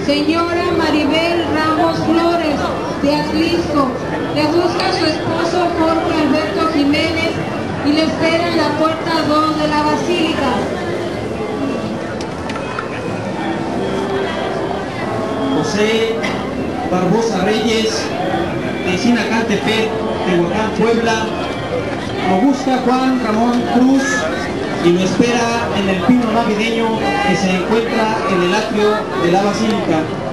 Señora Maribel Ramos Flores, de Atlisco, le busca su esposo Jorge Alberto Jiménez y le espera en la puerta 2 de la Basílica. José Barbosa Reyes, de Sinacantepec, Tehuacán, Puebla, lo busca Juan Ramón Cruz y lo espera en el pino navideño que se encuentra en el atrio de la Basílica.